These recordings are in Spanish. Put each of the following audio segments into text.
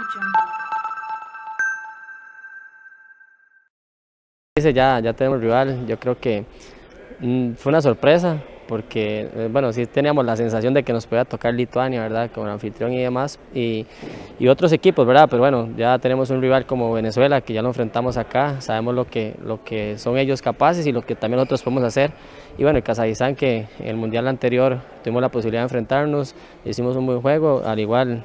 Ya tenemos rival. Yo creo que fue una sorpresa porque, bueno, sí teníamos la sensación de que nos podía tocar Lituania, ¿verdad?, como anfitrión y demás, y otros equipos, ¿verdad?, pero bueno, ya tenemos un rival como Venezuela, que ya lo enfrentamos acá, sabemos lo que son ellos capaces y lo que también nosotros podemos hacer, y bueno, el Kazajistán, que en el Mundial anterior tuvimos la posibilidad de enfrentarnos, hicimos un buen juego, al igual,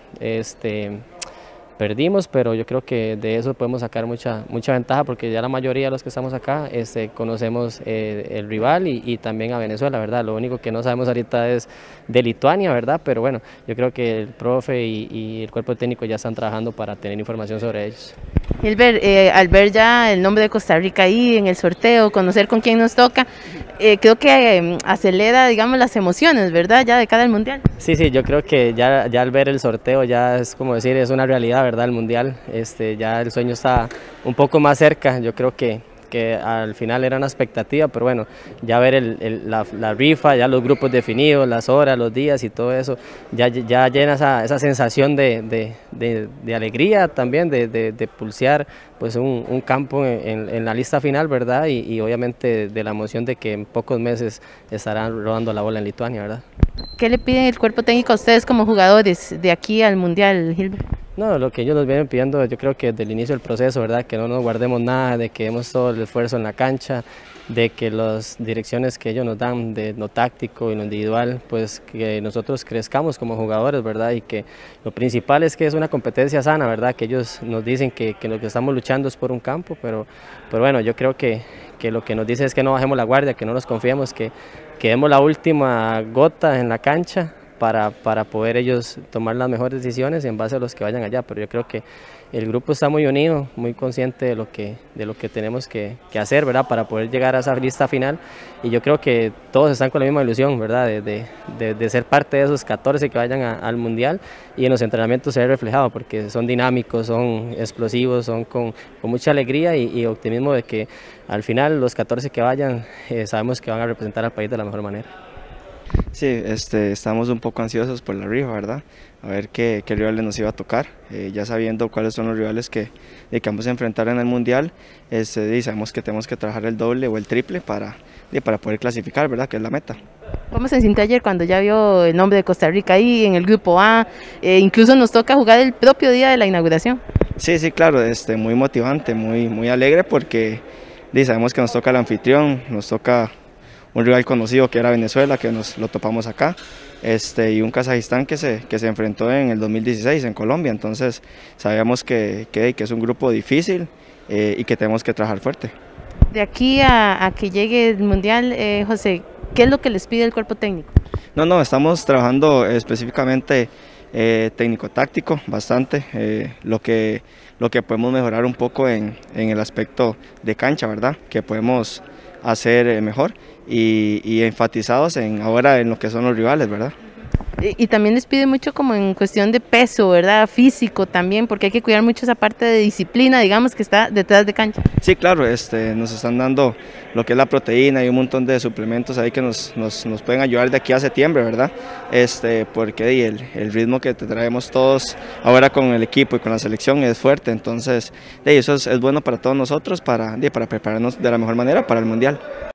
perdimos, pero yo creo que de eso podemos sacar mucha ventaja porque ya la mayoría de los que estamos acá conocemos el rival y también a Venezuela, ¿verdad? Lo único que no sabemos ahorita es de Lituania, ¿verdad? Pero bueno, yo creo que el profe y el cuerpo técnico ya están trabajando para tener información sobre ellos. Gilbert, al ver ya el nombre de Costa Rica ahí en el sorteo, conocer con quién nos toca, creo que acelera, digamos, las emociones, ¿verdad? Ya de cara al Mundial. Sí, yo creo que ya al ver el sorteo ya es como decir, es una realidad, ¿verdad? El Mundial, ya el sueño está un poco más cerca, yo creo que al final era una expectativa, pero bueno, ya ver la rifa, ya los grupos definidos, las horas, los días y todo eso, ya llena esa sensación de alegría también, de pulsear pues un campo en la lista final, ¿verdad? Y obviamente de la emoción de que en pocos meses estarán rodando la bola en Lituania, ¿verdad? ¿Qué le piden el cuerpo técnico a ustedes como jugadores de aquí al Mundial, Gilbert? No, lo que ellos nos vienen pidiendo, yo creo que desde el inicio del proceso, ¿verdad?, que no nos guardemos nada, de que demos todo el esfuerzo en la cancha, de que las direcciones que ellos nos dan de lo táctico y lo individual, pues que nosotros crezcamos como jugadores, ¿verdad?, y que lo principal es que es una competencia sana, ¿verdad?, que ellos nos dicen que lo que estamos luchando es por un campo, pero bueno, yo creo que lo que nos dice es que no bajemos la guardia, que no nos confiemos, que demos la última gota en la cancha, para poder ellos tomar las mejores decisiones en base a los que vayan allá, pero yo creo que el grupo está muy unido, muy consciente de lo que tenemos que hacer, ¿verdad?, para poder llegar a esa lista final, y yo creo que todos están con la misma ilusión, ¿verdad?, de ser parte de esos 14 que vayan al Mundial, y en los entrenamientos se ve reflejado, porque son dinámicos, son explosivos, son con mucha alegría y optimismo de que al final los 14 que vayan sabemos que van a representar al país de la mejor manera. Sí, estamos un poco ansiosos por la rifa, ¿verdad? A ver qué rivales nos iba a tocar, ya sabiendo cuáles son los rivales que vamos a enfrentar en el Mundial, y sabemos que tenemos que trabajar el doble o el triple para poder clasificar, ¿verdad?, que es la meta. ¿Cómo se sintió ayer cuando ya vio el nombre de Costa Rica ahí en el grupo A? Incluso nos toca jugar el propio día de la inauguración. Sí, claro, muy motivante, muy alegre porque sabemos que nos toca el anfitrión, nos toca un rival conocido que era Venezuela, que nos lo topamos acá, y un Kazajistán que se enfrentó en el 2016 en Colombia, entonces sabíamos que es un grupo difícil y que tenemos que trabajar fuerte. De aquí a que llegue el Mundial, José, ¿qué es lo que les pide el cuerpo técnico? No, estamos trabajando específicamente técnico-táctico, bastante, lo que podemos mejorar un poco en el aspecto de cancha, ¿verdad?, que podemos hacer mejor y enfatizados ahora en lo que son los rivales, ¿verdad? Y también les pide mucho como en cuestión de peso, ¿verdad? Físico también, porque hay que cuidar mucho esa parte de disciplina, digamos, que está detrás de cancha. Sí, claro, nos están dando lo que es la proteína y un montón de suplementos ahí que nos pueden ayudar de aquí a septiembre, ¿verdad? Porque el ritmo que traemos todos ahora con el equipo y con la selección es fuerte, entonces eso es bueno para todos nosotros para prepararnos de la mejor manera para el Mundial.